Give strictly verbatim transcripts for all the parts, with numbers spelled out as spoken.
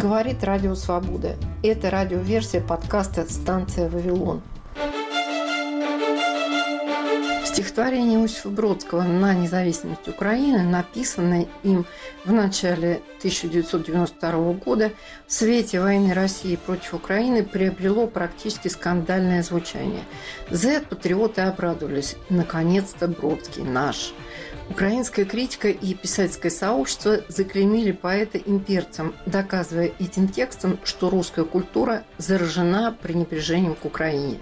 Говорит Радио Свобода. Это радиоверсия подкаста «Станция Вавилон». Стихотворение Иосифа Бродского «На независимость Украины», написанное им в начале тысяча девятьсот девяносто второго года, в свете войны России против Украины приобрело практически скандальное звучание. Зет-патриоты обрадовались. Наконец-то Бродский наш. Украинская критика и писательское сообщество заклеймили поэта имперцем, доказывая этим текстом, что русская культура заражена пренебрежением к Украине.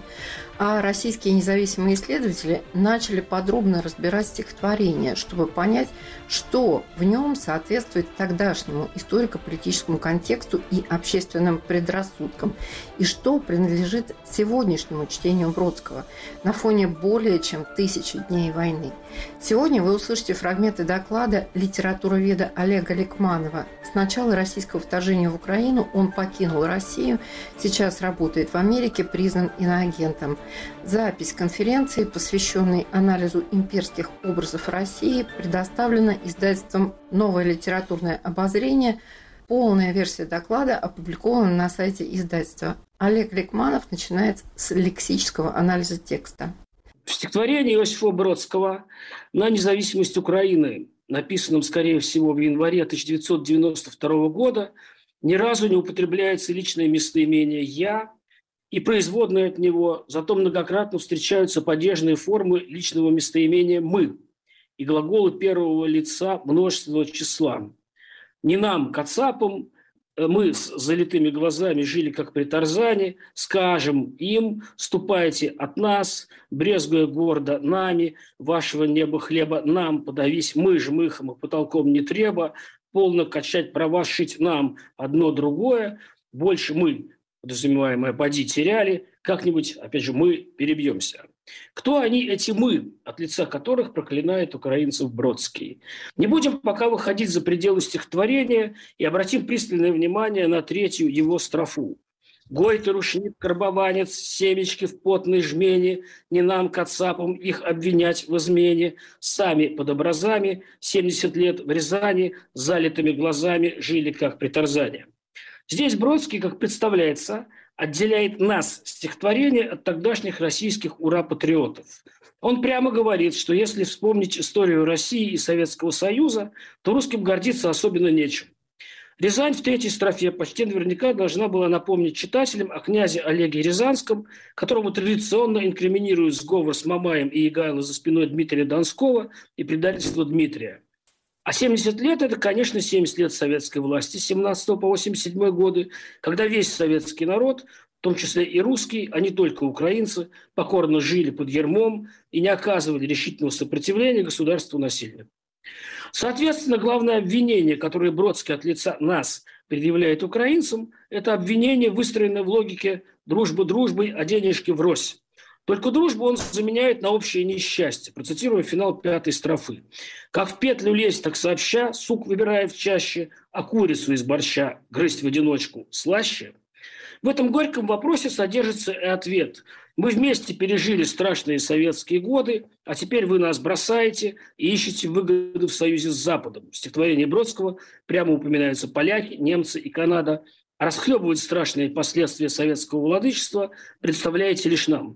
А российские независимые исследователи начали подробно разбирать стихотворение, чтобы понять, что в нем соответствует тогдашнему историко-политическому контексту и общественным предрассудкам, и что принадлежит сегодняшнему чтению Бродского на фоне более чем тысячи дней войны. Сегодня вы услышите фрагменты доклада литературоведа Олега Ликманова. С начала российского вторжения в Украину он покинул Россию, сейчас работает в Америке, признан иноагентом. Запись конференции, посвященной анализу имперских образов России, предоставлена издательством «Новое литературное обозрение». Полная версия доклада опубликована на сайте издательства. Олег Ликманов начинает с лексического анализа текста. В стихотворении Иосифа Бродского «На независимость Украины», написанном, скорее всего, в январе тысяча девятьсот девяносто второго года, ни разу не употребляется личное местоимение «я» и производные от него, зато многократно встречаются падежные формы личного местоимения «мы» и глаголы первого лица множественного числа. «Не нам, кацапам, мы с залитыми глазами жили, как при Тарзане, скажем им, ступайте от нас, брезгуя гордо нами, вашего неба хлеба нам подавись, мы ж мыхом и потолком не треба, полно качать права шить нам одно другое, больше мы, подразумеваемое «поди» теряли, как-нибудь, опять же, мы перебьемся». Кто они, эти «мы», от лица которых проклинает украинцев Бродский? Не будем пока выходить за пределы стихотворения и обратим пристальное внимание на третью его строфу. «Гой ты, рушник, карбованец, семечки в потной жмене, не нам, кацапам, их обвинять в измене, сами под образами, семьдесят лет в Рязани, с залитыми глазами жили, как при Тарзане». Здесь Бродский, как представляется, отделяет нас, стихотворение, от тогдашних российских ура-патриотов. Он прямо говорит, что если вспомнить историю России и Советского Союза, то русским гордиться особенно нечем. Рязань в третьей строфе почти наверняка должна была напомнить читателям о князе Олеге Рязанском, которому традиционно инкриминируют сговор с Мамаем и Егайло за спиной Дмитрия Донского и предательство Дмитрия. А семьдесят лет – это, конечно, семьдесят лет советской власти с семнадцатого по восемьдесят седьмой годы, когда весь советский народ, в том числе и русский, а не только украинцы, покорно жили под ярмом и не оказывали решительного сопротивления государству-насильнику. Соответственно, главное обвинение, которое Бродский от лица нас предъявляет украинцам, это обвинение, выстроенное в логике «дружба дружбой, а денежки врозь». Только дружбу он заменяет на общее несчастье, процитируя финал пятой строфы. «Как в петлю лезть, так сообща, сук выбирает чаще, а курицу из борща грызть в одиночку слаще». В этом горьком вопросе содержится и ответ. Мы вместе пережили страшные советские годы, а теперь вы нас бросаете и ищете выгоды в союзе с Западом. В стихотворении Бродского прямо упоминаются поляки, немцы и Канада. А расхлебывать страшные последствия советского владычества представляете лишь нам.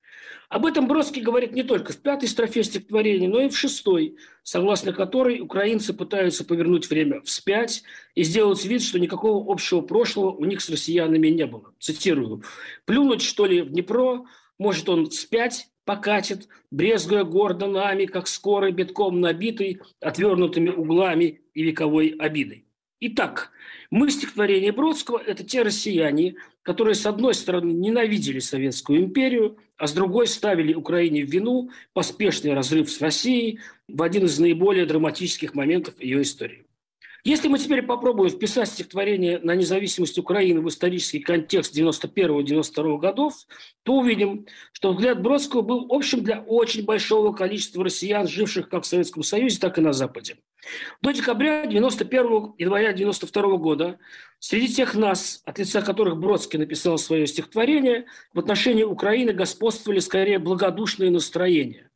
Об этом Бродский говорит не только в пятой строфе стихотворения, но и в шестой, согласно которой украинцы пытаются повернуть время вспять и сделать вид, что никакого общего прошлого у них с россиянами не было. Цитирую. «Плюнуть, что ли, в Днепро, может он вспять покатит, брезгуя гордо нами, как скорый битком набитый, отвернутыми углами и вековой обидой». Итак, мы, стихотворение Бродского, это те россияне, которые, с одной стороны, ненавидели Советскую империю, а с другой ставили Украине в вину поспешный разрыв с Россией в один из наиболее драматических моментов ее истории. Если мы теперь попробуем вписать стихотворение «На независимость Украины» в исторический контекст девяносто первого — девяносто второго годов, то увидим, что взгляд Бродского был общим для очень большого количества россиян, живших как в Советском Союзе, так и на Западе. До декабря девяносто первого — января девяносто второго года среди тех нас, от лица которых Бродский написал свое стихотворение, в отношении Украины господствовали скорее благодушные настроения.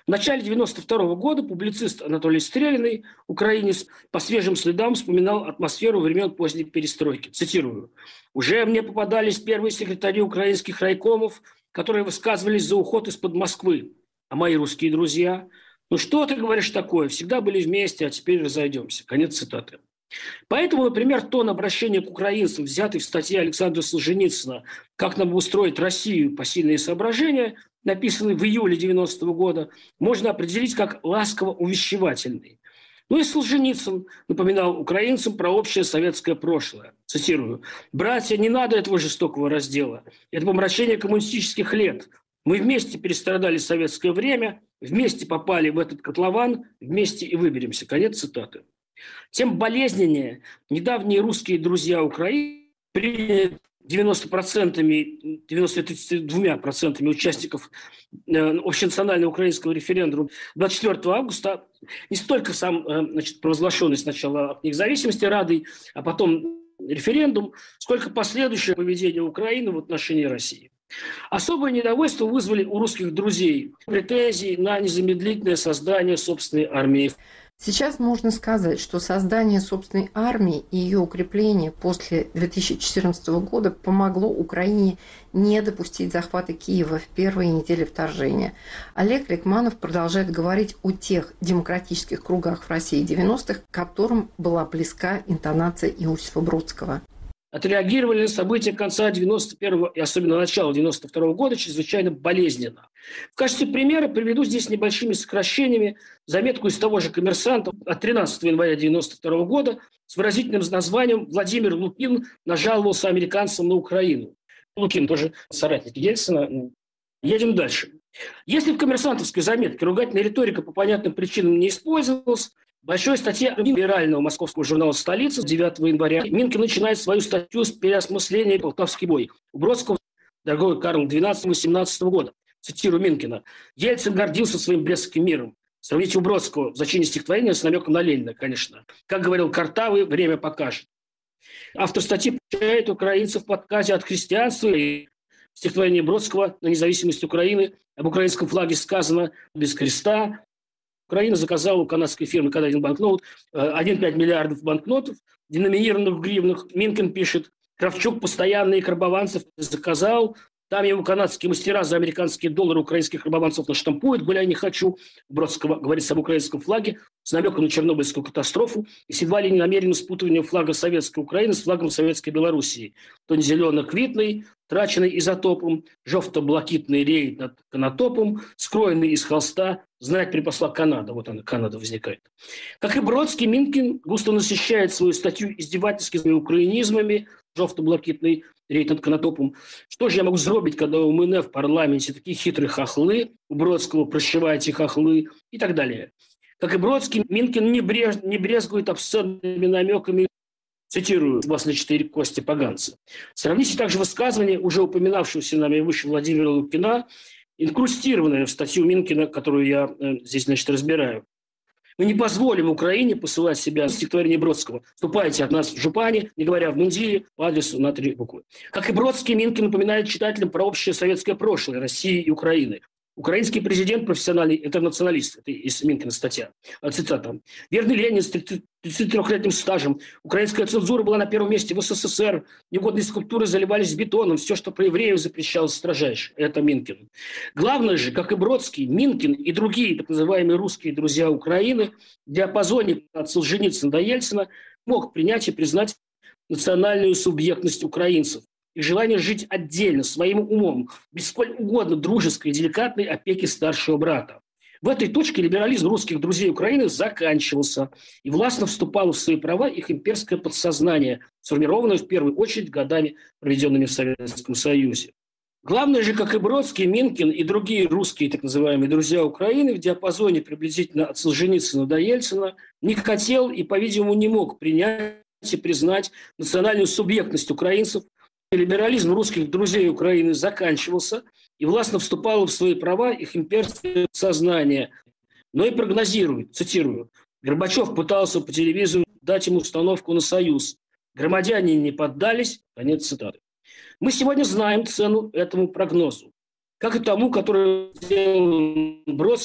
В начале девяносто второго года публицист Анатолий Стрелянный, украинец, по свежим следам вспоминал атмосферу времен поздней перестройки. Цитирую. «Уже мне попадались первые секретари украинских райкомов, которые высказывались за уход из-под Москвы. А мои русские друзья? Ну что ты говоришь такое? Всегда были вместе, а теперь разойдемся». Конец цитаты. Поэтому, например, тон обращения к украинцам, взятый в статье Александра Солженицына «Как нам устроить Россию. Посильные соображения», написанный в июле девяностого года, можно определить как ласково-увещевательный. Ну и Солженицын напоминал украинцам про общее советское прошлое. Цитирую. «Братья, не надо этого жестокого раздела. Это помрачение коммунистических лет. Мы вместе перестрадали советское время, вместе попали в этот котлован, вместе и выберемся». Конец цитаты. Тем болезненнее недавние русские друзья Украины приняли девяноста процентами, девяноста двумя процентами участников общенационального украинского референдума двадцать четвёртого августа не столько сам, значит, провозглашенный сначала от независимости Радой, а потом референдум, сколько последующее поведение Украины в отношении России. Особое недовольство вызвали у русских друзей претензии на незамедлительное создание собственной армии. Сейчас можно сказать, что создание собственной армии и ее укрепление после две тысячи четырнадцатого года помогло Украине не допустить захвата Киева в первые недели вторжения. Олег Ликманов продолжает говорить о тех демократических кругах в России девяностых, к которым была близка интонация Иосифа Бродского. Отреагировали на события конца девяносто первого и особенно начала девяносто второго года чрезвычайно болезненно. В качестве примера приведу здесь небольшими сокращениями заметку из того же «Коммерсанта» от тринадцатого января девяносто второго года с выразительным названием «Владимир Лукин нажаловался американцам на Украину». Лукин тоже соратник Ельцина. Едем дальше. Если в коммерсантовской заметке ругательная риторика по понятным причинам не использовалась, в большой статье либерального московского журнала «Столица» девятого января Минкин начинает свою статью с переосмысления «Полтавский бой» у Бродского, дорогой Карл, двенадцатого-семнадцатого года. Цитирую Минкина. «Ельцин гордился своим Брестским миром». Сравните у Бродского в зачине стихотворения с намеком на Ленина, конечно. Как говорил Картавый, время покажет. Автор статьи получает украинцев в подказе от христианства и стихотворение Бродского на независимость Украины. Об украинском флаге сказано «без креста». Украина заказала у канадской фирмы «Когда один банкнот» один целых пять десятых миллиардов банкнотов, деноминированных в гривнах. Минкин пишет, Кравчук постоянные карбованцев заказал, там его канадские мастера за американские доллары украинских карбованцев наштампуют, гуляй не хочу. Бродского говорится об украинском флаге с намеком на Чернобыльскую катастрофу и с едва ли не намеренным спутыванием флага Советской Украины с флагом Советской Белоруссии. То не зелено-квитный, траченный изотопом, жовто-блакитный рейд над Конотопом, скроенный из холста, знать припасла Канада. Вот она, Канада возникает. Как и Бродский, Минкин густо насыщает свою статью издевательскими украинизмами, жовто-блакитный рейд над Конотопом. Что же я могу сделать, когда у меня в парламенте такие хитрые хохлы, у Бродского прощевайте хохлы и так далее. Как и Бродский, Минкин не, бреж... не брезгует обсценными намеками, цитирую, «Вас четыре кости поганца». Сравните также высказывание уже упоминавшегося нами выше Владимира Лукина, инкрустированное в статью Минкина, которую я э, здесь, значит, разбираю. «Мы не позволим Украине посылать себя стихотворение Бродского. Ступайте от нас в жупане, не говоря в мундире, по адресу на три буквы». Как и Бродский, Минкин напоминает читателям про общее советское прошлое России и Украины. Украинский президент, профессиональный интернационалист, это из Минкина статья, цитата. «Верный Ленин с тридцатитрёхлетним стажем. Украинская цензура была на первом месте в СССР. Негодные скульптуры заливались бетоном. Все, что про евреев запрещалось строжайше». Это Минкин. Главное же, как и Бродский, Минкин и другие так называемые русские друзья Украины в диапазоне от Солженицына до Ельцина мог принять и признать национальную субъектность украинцев. Их желание жить отдельно, своим умом, без сколь угодно дружеской и деликатной опеки старшего брата. В этой точке либерализм русских друзей Украины заканчивался, и властно вступало в свои права их имперское подсознание, сформированное в первую очередь годами, проведенными в Советском Союзе. Главное же, как и Бродский, Минкин и другие русские так называемые друзья Украины в диапазоне приблизительно от Солженицына до Ельцина не хотел и, по-видимому, не мог принять и признать национальную субъектность украинцев. Либерализм русских друзей Украины заканчивался, и властно вступало в свои права их имперское сознание. Но и прогнозирует, цитирую, «Горбачев пытался по телевизору дать ему установку на союз. Громадяне не поддались». Конец цитаты. Мы сегодня знаем цену этому прогнозу. Как и тому, который сделал Бродским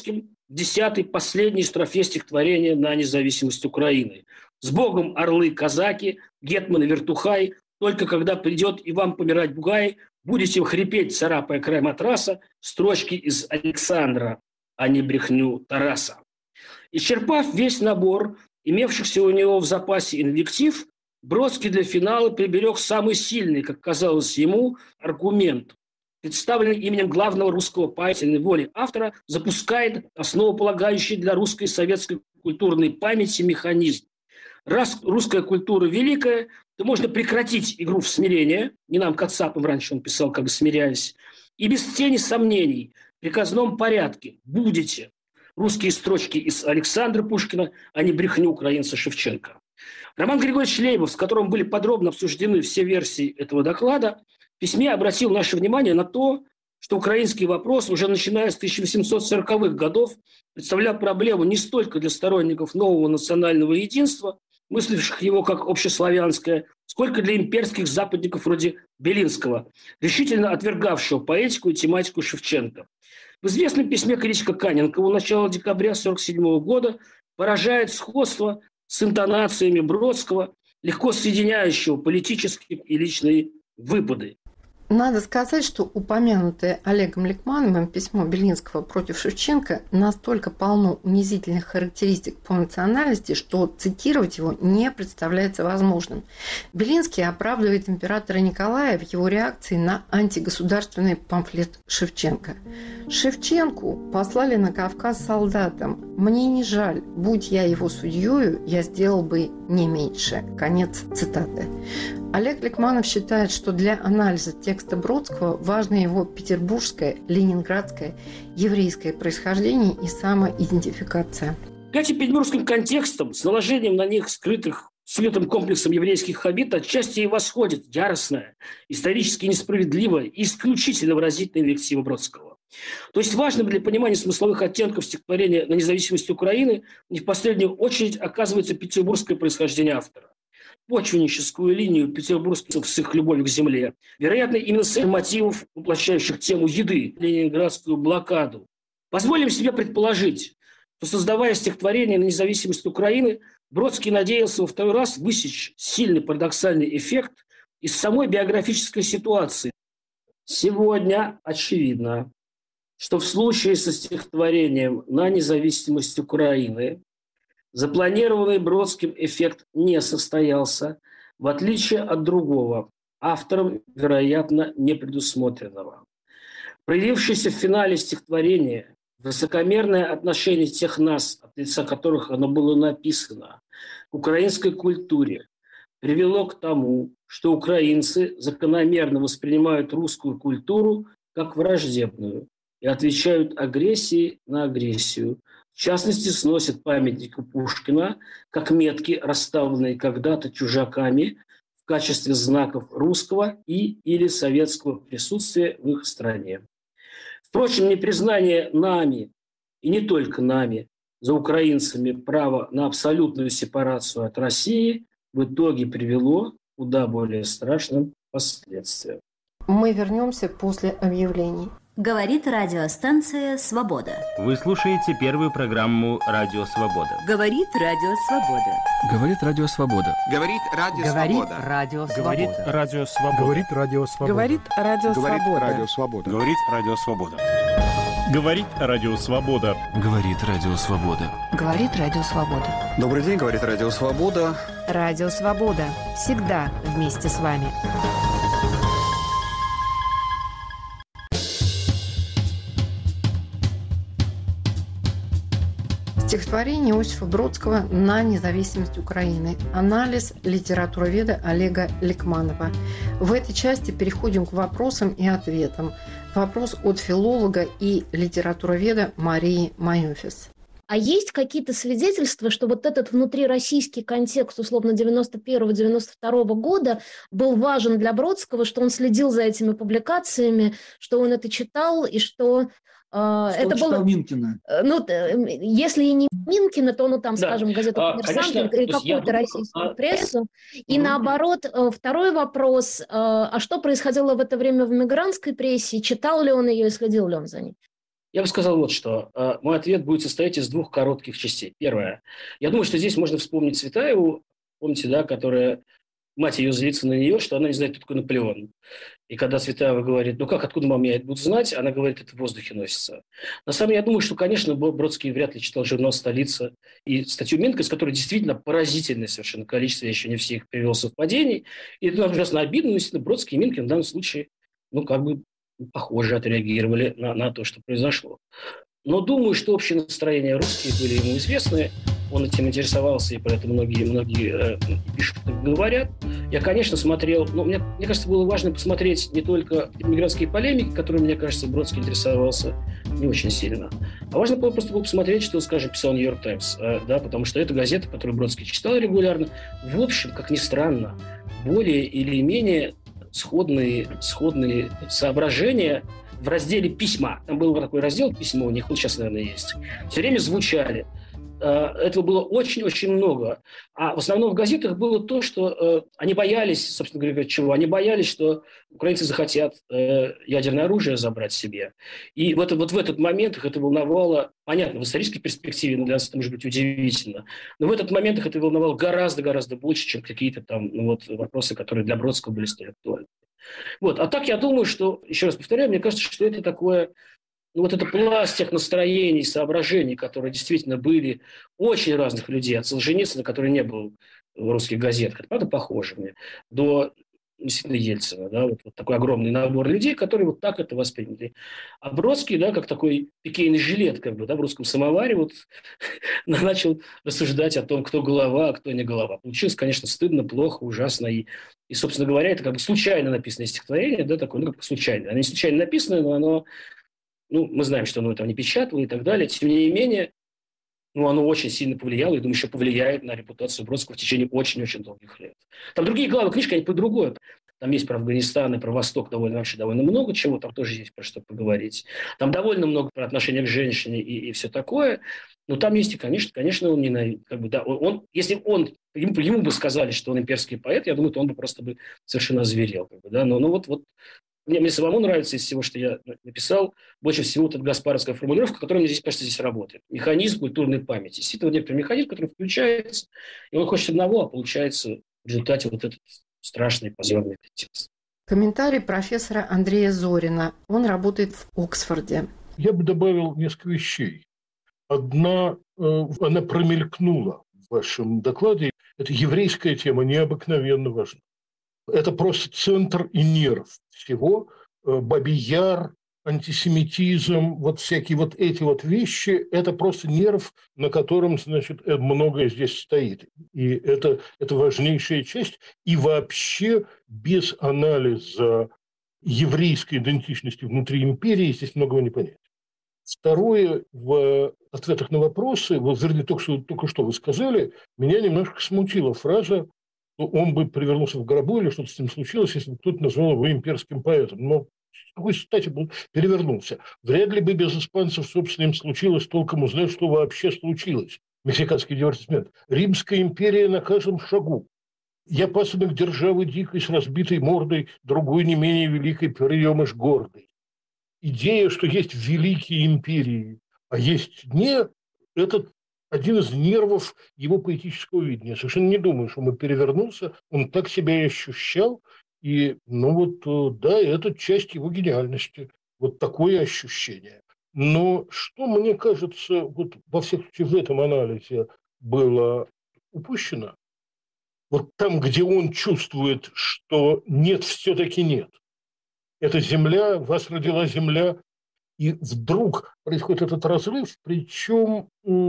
в десятой, последней строфе стихотворения «На независимость Украины». «С Богом, орлы, казаки, гетманы, вертухай, только когда придет и вам помирать бугай, будете хрипеть, царапая край матраса, строчки из Александра, а не брехню Тараса». Исчерпав весь набор имевшихся у него в запасе инвектив, Бродский для финала приберег самый сильный, как казалось ему, аргумент. Представленный именем главного русского поэта воли автора, запускает основополагающий для русской и советской культурной памяти механизм. Раз русская культура великая, то можно прекратить игру в смирение, не нам кацапам, раньше он писал, как бы смиряясь, и без тени сомнений, в приказном порядке будете русские строчки из Александра Пушкина, а не брехню украинца Шевченко. Роман Григорьевич Лейбов, с которым были подробно обсуждены все версии этого доклада, в письме обратил наше внимание на то, что украинский вопрос уже начиная с тысяча восемьсот сороковых годов представлял проблему не столько для сторонников нового национального единства, мысливших его как общеславянское, сколько для имперских западников вроде Белинского, решительно отвергавшего поэтику и тематику Шевченко. В известном письме критика Каненкову начала декабря тысяча девятьсот сорок седьмого года поражает сходство с интонациями Бродского, легко соединяющего политические и личные выпады. Надо сказать, что упомянутое Олегом Ликмановым письмо Белинского против Шевченко настолько полно унизительных характеристик по национальности, что цитировать его не представляется возможным. Белинский оправдывает императора Николая в его реакции на антигосударственный памфлет Шевченко. «Шевченку послали на Кавказ солдатам. Мне не жаль, будь я его судьёю, я сделал бы не меньше». Конец цитаты. Олег Ликманов считает, что для анализа текста Бродского важно его петербургское, ленинградское, еврейское происхождение и самоидентификация. Этим петербургским контекстом, с наложением на них скрытых светом комплексом еврейских обид, отчасти и восходит яростная, исторически несправедливая и исключительно выразительная инвектива Бродского. То есть важным для понимания смысловых оттенков стихотворения «На независимость Украины» не в последнюю очередь оказывается петербургское происхождение автора. Почвенническую линию петербургцев с их любовью к земле. Вероятно, именно с мотивов, воплощающих тему еды, ленинградскую блокаду. Позволим себе предположить, что, создавая стихотворение «На независимость Украины», Бродский надеялся во второй раз высечь сильный парадоксальный эффект из самой биографической ситуации. Сегодня очевидно, что в случае со стихотворением «На независимость Украины» запланированный Бродским эффект не состоялся, в отличие от другого, автором, вероятно, непредусмотренного. Проявившееся в финале стихотворения высокомерное отношение тех нас, от лица которых оно было написано, к украинской культуре, привело к тому, что украинцы закономерно воспринимают русскую культуру как враждебную и отвечают агрессией на агрессию. В частности, сносят памятник Пушкина как метки, расставленные когда-то чужаками в качестве знаков русского и или советского присутствия в их стране. Впрочем, непризнание нами, и не только нами, за украинцами права на абсолютную сепарацию от России в итоге привело к куда более страшным последствиям. Мы вернемся после объявлений. Говорит радиостанция «Свобода». Вы слушаете первую программу «Радио Свобода». Говорит Радио Свобода. Говорит Радио Свобода. Говорит Радио Свобода. Говорит Радио Свобода. Говорит Радио Свобода. Говорит Радио Свобода. Говорит Радио Свобода. Говорит Радио Свобода. Говорит Радио Свобода. Говорит Радио Свобода. Добрый день, говорит Радио Свобода. Радио Свобода. Всегда вместе с вами. Стихотворение Иосифа Бродского «На независимость Украины». Анализ литературоведа Олега Ликманова. В этой части переходим к вопросам и ответам. Вопрос от филолога и литературоведа Марии Майофис. А есть какие-то свидетельства, что вот этот внутрироссийский контекст, условно, девяносто первого — девяносто второго года был важен для Бродского, что он следил за этими публикациями, что он это читал и что... Что это было Минкина. Ну, если и не Минкина, то, ну, там, да. скажем, газету «Коммерсант» или какую-то российскую а... прессу. И mm-hmm. наоборот, второй вопрос, а что происходило в это время в мигрантской прессе, читал ли он ее и следил ли он за ней? Я бы сказал вот что. Мой ответ будет состоять из двух коротких частей. Первое. Я думаю, что здесь можно вспомнить Цветаеву, помните, да, которая, мать ее злится на нее, что она не знает, кто такой Наполеон. И когда Цветаева говорит, ну как, откуда мама я это буду знать, она говорит, это в воздухе носится. На самом деле, я думаю, что, конечно, Бродский вряд ли читал журнал «Столица» и статью Минка, из которой действительно поразительное совершенно количество, я еще не все их привел совпадений. И это ужасно обидно, но действительно Бродский и Минкин в данном случае, ну, как бы похоже отреагировали на, на то, что произошло. Но думаю, что общие настроения русские были ему известны. Он этим интересовался, и про это многие, многие э, пишут и говорят. Я, конечно, смотрел... Ну, мне, мне кажется, было важно посмотреть не только мигрантские полемики, которыми, мне кажется, Бродский интересовался не очень сильно. А важно было просто было посмотреть, что, скажем, писал «Нью-Йорк Таймс». Э, да, потому что это газета, которую Бродский читал регулярно. В общем, как ни странно, более или менее сходные, сходные соображения в разделе «Письма». Там был такой раздел «Письмо», у них он сейчас, наверное, есть. Все время звучали. Этого было очень-очень много. А в основном в газетах было то, что они боялись, собственно говоря, чего? Они боялись, что украинцы захотят ядерное оружие забрать себе. И вот, вот в этот момент их это волновало, понятно, в исторической перспективе, но для нас это может быть удивительно, но в этот момент их это волновало гораздо-гораздо больше, чем какие-то там ну, вот, вопросы, которые для Бродского были столь актуальны. Вот. А так я думаю, что, еще раз повторяю, мне кажется, что это такое... Ну, вот это пласт тех настроений, соображений, которые действительно были очень разных людей, от Солженицына, который не был в русских газетах, правда, похоже мне, до действительно Ельцина, да, вот, вот такой огромный набор людей, которые вот так это восприняли. А Бродский, да, как такой пикейный жилет, как бы, да, в русском самоваре, вот начал рассуждать о том, кто голова, а кто не голова. Получилось, конечно, стыдно, плохо, ужасно, и, и собственно говоря, это как бы случайно написанное стихотворение, да, такое, ну, как случайно. Оно не случайно написано, но оно Ну, мы знаем, что оно там не печатало и так далее. Тем не менее, ну, оно очень сильно повлияло, и, думаю, еще повлияет на репутацию Бродского в течение очень-очень долгих лет. Там другие главы книжки, они по другое. Там есть про Афганистан и про Восток довольно, вообще довольно много чего, там тоже есть про что поговорить. Там довольно много про отношения к женщине и, и все такое. Но там есть и, конечно, конечно он ненавидит. Как бы, да, он, он, если он, ему, ему бы сказали, что он имперский поэт, я думаю, то он бы просто бы совершенно озверел. Как бы, да. Но, но вот, вот Мне, мне самому нравится из всего, что я написал, больше всего вот эта гаспаровская формулировка, которая мне здесь, кажется, здесь работает. Механизм культурной памяти. Действительно, вот некоторый механизм, который включается, и он хочет одного, а получается в результате вот этот страшный позорный текст. Комментарий профессора Андрея Зорина. Он работает в Оксфорде. Я бы добавил несколько вещей. Одна, она промелькнула в вашем докладе. Это еврейская тема, необыкновенно важна. Это просто центр и нерв всего. Бабий Яр, антисемитизм, вот всякие вот эти вот вещи, это просто нерв, на котором, значит, многое здесь стоит. И это, это важнейшая часть. И вообще без анализа еврейской идентичности внутри империи здесь многого не понять. Второе, в ответах на вопросы, вот, вернее, только что, только что вы сказали, меня немножко смутила фраза, он бы перевернулся в гробу или что-то с ним случилось, если бы кто-то назвал его имперским поэтом. Но с какой стати бы он перевернулся? Вряд ли бы без испанцев, собственно, им случилось толком узнать, что вообще случилось. Мексиканский дивертисмент. Римская империя на каждом шагу. Я пасынок державы дикой с разбитой мордой, другой не менее великой приемыш гордой. Идея, что есть великие империи, а есть не, это один из нервов его поэтического видения. Совершенно не думаю, что он перевернулся, он так себя и ощущал. И, ну вот, да, это часть его гениальности. Вот такое ощущение. Но что, мне кажется, вот во всех случаях в этом анализе было упущено, вот там, где он чувствует, что нет, все-таки нет. Это земля, вас родила земля, и вдруг происходит этот разрыв, причем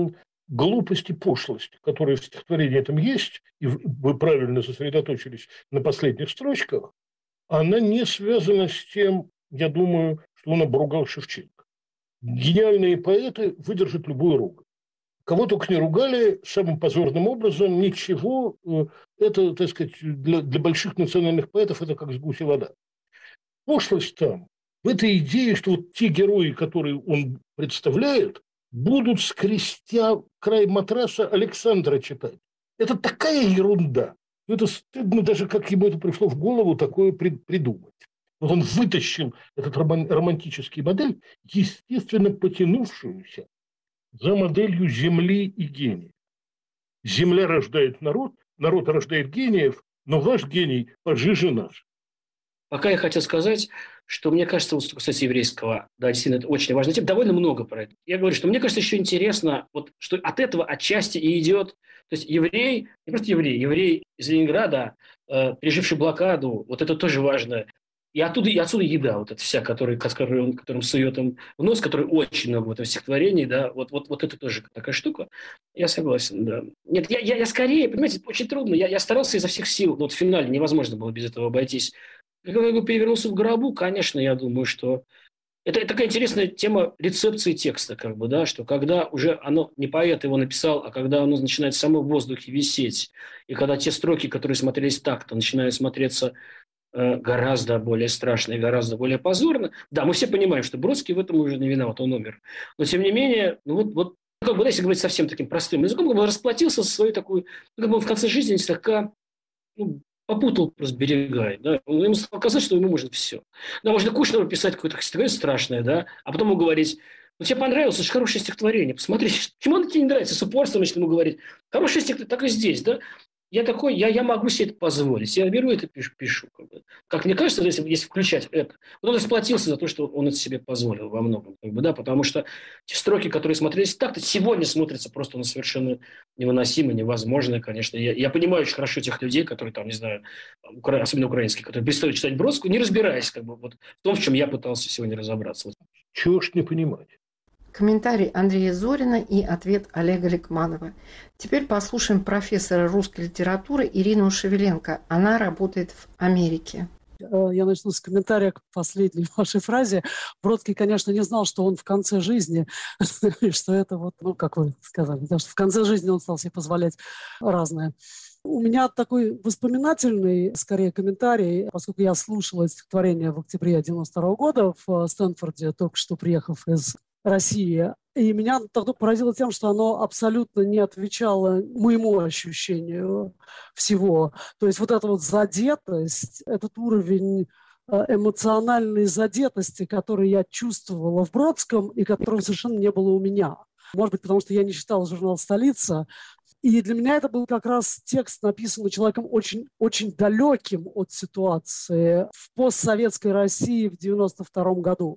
глупость и пошлость, которые в стихотворении этом есть, и вы правильно сосредоточились на последних строчках, она не связана с тем, я думаю, что он обругал Шевченко. Гениальные поэты выдержат любую ругань. Кого только не ругали самым позорным образом, ничего, это, так сказать, для, для больших национальных поэтов это как с гуся вода. Пошлость там, в этой идее, что вот те герои, которые он представляет, будут, скрестя край матраса, Александра читать. Это такая ерунда. Это стыдно даже, как ему это пришло в голову, такое придумать. Он вытащил этот романтический модель, естественно, потянувшуюся за моделью земли и гения. Земля рождает народ, народ рождает гениев, но ваш гений пожиже наш. Пока я хотел сказать, что мне кажется, вот, кстати, еврейского, да, действительно, это очень важная тема, довольно много про это. Я говорю, что мне кажется, еще интересно, вот, что от этого отчасти и идет, то есть еврей, не просто еврей, еврей из Ленинграда, э, переживший блокаду, вот это тоже важно. И оттуда, и отсюда еда, вот эта вся, которую, которую он, которым сует им в нос, которой очень много в этом стихотворении, да, вот, вот, вот это тоже такая штука. Я согласен, да. Нет, я, я, я скорее, понимаете, очень трудно, я, я старался изо всех сил, вот в финале невозможно было без этого обойтись. Когда я перевернулся в гробу, конечно, я думаю, что это, это такая интересная тема рецепции текста, как бы, да, что когда уже оно, не поэт его написал, а когда оно начинает само в воздухе висеть, и когда те строки, которые смотрелись так-то, начинают смотреться э, гораздо более страшно и гораздо более позорно. Да, мы все понимаем, что Бродский в этом уже не виноват, он умер. Но, тем не менее, ну вот, вот как бы, если говорить совсем таким простым языком, как бы он расплатился со своей такой, ну, как бы он в конце жизни слегка, ну, попутал просто берега, да, ему стало казать, что ему может все. Да, можно Кушнеру писать какое-то стихотворение страшное, да, а потом ему говорить, ну, тебе понравилось, это же хорошее стихотворение, посмотри, почему оно тебе не нравится, с упорством начнет ему говорить, хорошее стихотворение, так и здесь, да. Я такой, я, я могу себе это позволить, я беру это пишу, пишу как бы. Как мне кажется, если, если включать это, вот он расплатился за то, что он это себе позволил во многом, как бы, да, потому что те строки, которые смотрелись так-то, сегодня смотрятся просто на совершенно невыносимо, невозможно, конечно. Я, я понимаю очень хорошо тех людей, которые там, не знаю, укра... особенно украинские, которые перестали читать Бродскую, не разбираясь как бы, вот, в том, в чем я пытался сегодня разобраться. Вот. Чего ж не понимать? Комментарий Андрея Зорина и ответ Олега Ликманова. Теперь послушаем профессора русской литературы Ирину Шевеленко. Она работает в Америке. Я начну с комментария к последней вашей фразе. Бродский, конечно, не знал, что он в конце жизни, что это вот, ну, как вы сказали, потому что в конце жизни он стал себе позволять разное. У меня такой воспоминательный, скорее, комментарий, поскольку я слушала стихотворение в октябре девяносто второго года в Стэнфорде, только что приехав из России. И меня тогда поразило тем, что оно абсолютно не отвечало моему ощущению всего. То есть вот эта вот задетость, этот уровень эмоциональной задетости, который я чувствовала в Бродском и которого совершенно не было у меня. Может быть, потому что я не читала журнал «Столица». И для меня это был как раз текст, написанный человеком очень, очень далеким от ситуации в постсоветской России в девяносто втором году.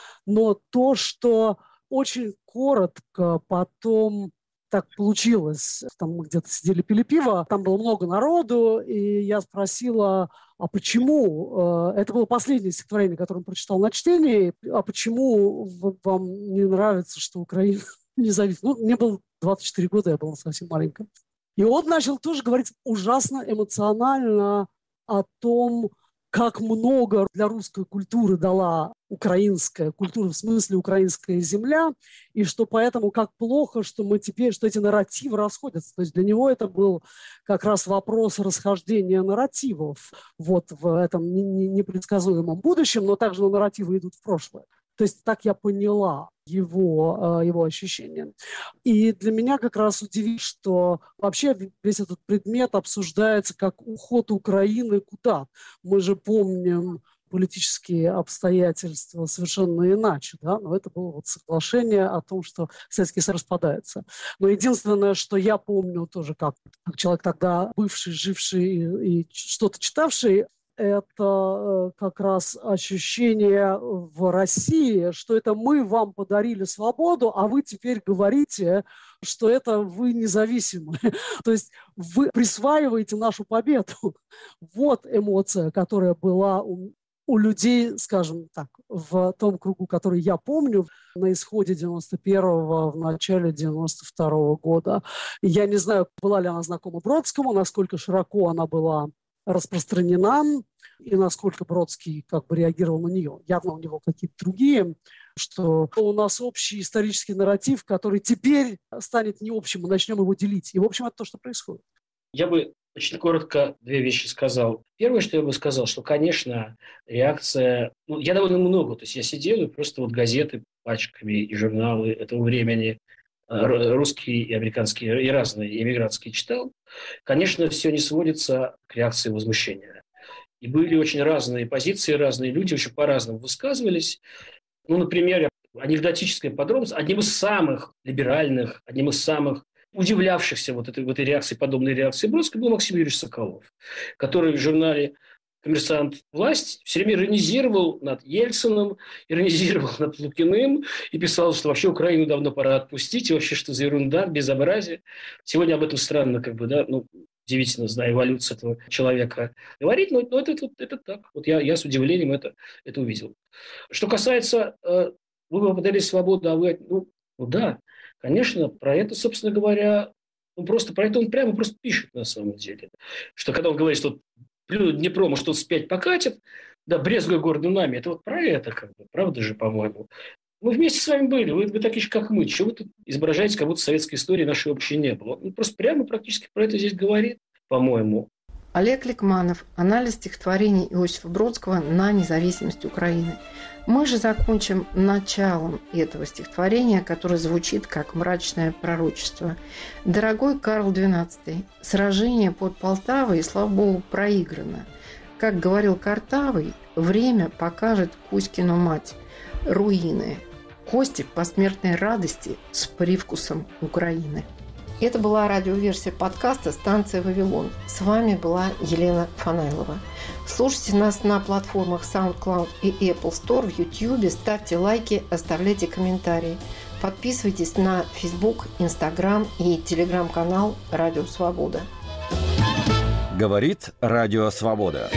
Но то, что очень коротко потом так получилось, там мы где-то сидели, пили пиво, там было много народу, и я спросила, а почему, это было последнее стихотворение, которое он прочитал на чтении, а почему вам не нравится, что Украина независима? Ну, мне было двадцать четыре года, я была совсем маленькая. И он начал тоже говорить ужасно эмоционально о том, как много для русской культуры дала украинская культура, в смысле украинская земля, и что поэтому как плохо, что мы теперь, что эти нарративы расходятся. То есть для него это был как раз вопрос расхождения нарративов вот в этом непредсказуемом будущем, но также нарративы идут в прошлое. То есть так я поняла его, его ощущения. И для меня как раз удивительно, что вообще весь этот предмет обсуждается как уход Украины куда. Мы же помним политические обстоятельства совершенно иначе, да, но это было вот соглашение о том, что Советский Союз распадается. Но единственное, что я помню тоже как, как человек тогда бывший, живший и, и что-то читавший, это как раз ощущение в России, что это мы вам подарили свободу, а вы теперь говорите, что это вы независимы. То есть вы присваиваете нашу победу. Вот эмоция, которая была у, у людей, скажем так, в том кругу, который я помню, на исходе девяносто первого, в начале девяносто второго года. Я не знаю, была ли она знакома Бродскому, насколько широко она была распространена, и насколько Бродский как бы реагировал на нее. Явно у него какие-то другие, что у нас общий исторический нарратив, который теперь станет не общим, мы начнем его делить. И, в общем, это то, что происходит. Я бы очень коротко две вещи сказал. Первое, что я бы сказал, что, конечно, реакция... Ну, я довольно много, то есть я сидел и просто вот газеты пачками и журналы этого времени, русские и американские, и разные, эмигрантские читал. Конечно, все не сводится к реакции возмущения. И были очень разные позиции, разные люди очень по-разному высказывались. Ну, например, анекдотическая подробность. Одним из самых либеральных, одним из самых удивлявшихся вот этой, в этой реакции, подобной реакции Бродского был Максим Юрьевич Соколов, который в журнале «Коммерсант. Власть» все время иронизировал над Ельциным, иронизировал над Лукиным и писал, что вообще Украину давно пора отпустить, и вообще что за ерунда, безобразие. Сегодня об этом странно, как бы, да, ну, удивительно, зная эволюцию этого человека, говорить, но, но это, это, это так. Вот я, я с удивлением это, это увидел. Что касается, э, вы попадали свободу, а вы, ну, ну да, конечно, про это, собственно говоря, ну, просто про это он прямо просто пишет на самом деле. Что когда он говорит, что Днепро, может, он вспять покатит, да, брезгуя гордым нами, это вот про это, как бы, правда же, по-моему. Мы вместе с вами были, вы, вы такие же, как мы. Чего вы тут изображаете, как будто советской истории нашей общей не было? Он просто прямо практически про это здесь говорит, по-моему. Олег Ликманов. Анализ стихотворений Иосифа Бродского на независимость Украины. Мы же закончим началом этого стихотворения, которое звучит как мрачное пророчество. «Дорогой Карл двенадцатый, сражение под Полтавой, слава богу, проиграно. Как говорил Картавый, время покажет Кузькину мать. Руины. Кости посмертной радости с привкусом Украины». Это была радиоверсия подкаста «Станция Вавилон». С вами была Елена Фанайлова. Слушайте нас на платформах SoundCloud и Apple Store, в YouTube, ставьте лайки, оставляйте комментарии. Подписывайтесь на Facebook, Instagram и телеграм-канал «Радио Свобода». Говорит Радио Свобода.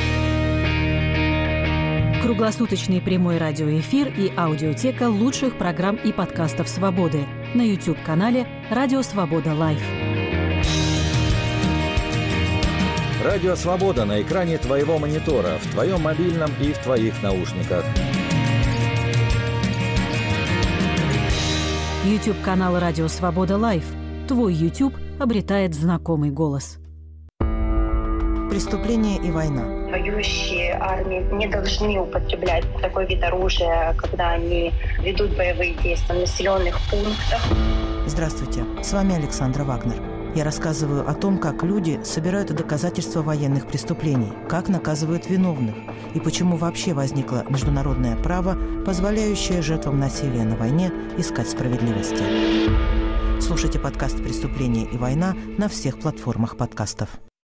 Круглосуточный прямой радиоэфир и аудиотека лучших программ и подкастов «Свободы» на YouTube-канале «Радио Свобода Лайв». Радио Свобода на экране твоего монитора, в твоем мобильном и в твоих наушниках. YouTube-канал «Радио Свобода Лайв». Твой YouTube обретает знакомый голос. Преступление и война. Воюющие армии не должны употреблять такой вид оружия, когда они ведут боевые действия в населенных пунктах. Здравствуйте, с вами Александра Вагнер. Я рассказываю о том, как люди собирают доказательства военных преступлений, как наказывают виновных и почему вообще возникло международное право, позволяющее жертвам насилия на войне искать справедливости. Слушайте подкаст «Преступление и война» на всех платформах подкастов.